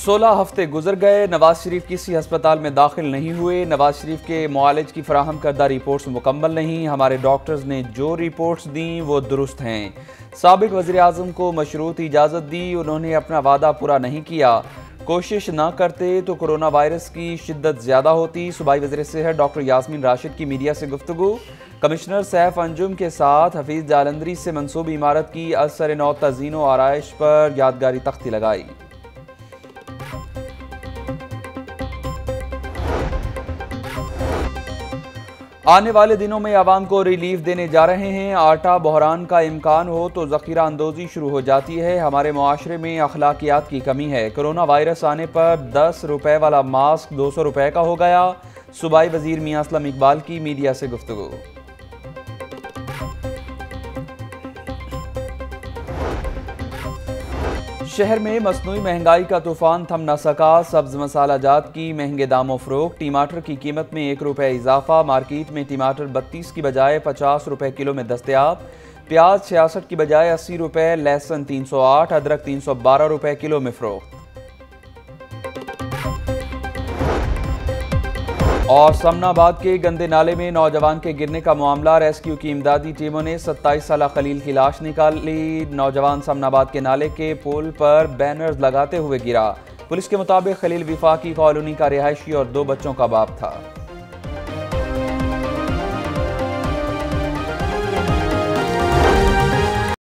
16 हफ्ते गुजर गए, नवाज शरीफ किसी अस्पताल में दाखिल नहीं हुए। नवाज शरीफ के मुआलिज की फराहम करदा रिपोर्ट्स मुकम्मल नहीं। हमारे डॉक्टर्स ने जो रिपोर्ट्स दी वो दुरुस्त हैं। साबिक वज़ीर आज़म को मशरूत इजाज़त दी, उन्होंने अपना वादा पूरा नहीं किया। कोशिश ना करते तो कोरोना वायरस की शिद्दत ज़्यादा होती। सूबाई वज़ीर सेहत डॉक्टर यास्मीन राशिद की मीडिया से गुफ्तगू। कमिश्नर सैफ अंजुम के साथ हफीज़ जालंधरी से मंसूब इमारत की असर नौ तज़ीन व आराइश पर यादगारी तख्ती लगाई। आने वाले दिनों में आवाम को रिलीफ देने जा रहे हैं। आटा बहरान का इम्कान हो तो ज़ख़ीरा अंदोज़ी शुरू हो जाती है। हमारे मुआशरे में अखलाकियात की कमी है। कोरोना वायरस आने पर 10 रुपए वाला मास्क 200 रुपए का हो गया। सूबाई वज़ीर मियां असलम इकबाल की मीडिया से गुफ्तगू। शहर में मसनूई महंगाई का तूफान थम न सका। सब्ज मसाला जात की महंगे दामों फरोख्त। टमाटर की कीमत में 1 रुपये इजाफा। मार्केट में टमाटर 32 की बजाय 50 रुपये किलो में दस्तयाब। प्याज 66 की बजाय 80 रुपये। लहसुन 308, अदरक 312 रुपये किलो में फरोख्त। और समनाबाद के गंदे नाले में नौजवान के गिरने का मामला। रेस्क्यू की इमदादी टीमों ने 27 साला खलील की लाश निकाली। नौजवान समनाबाद के नाले के पुल पर बैनर्स लगाते हुए गिरा। पुलिस के मुताबिक खलील विफाकी कॉलोनी का रिहायशी और 2 बच्चों का बाप था।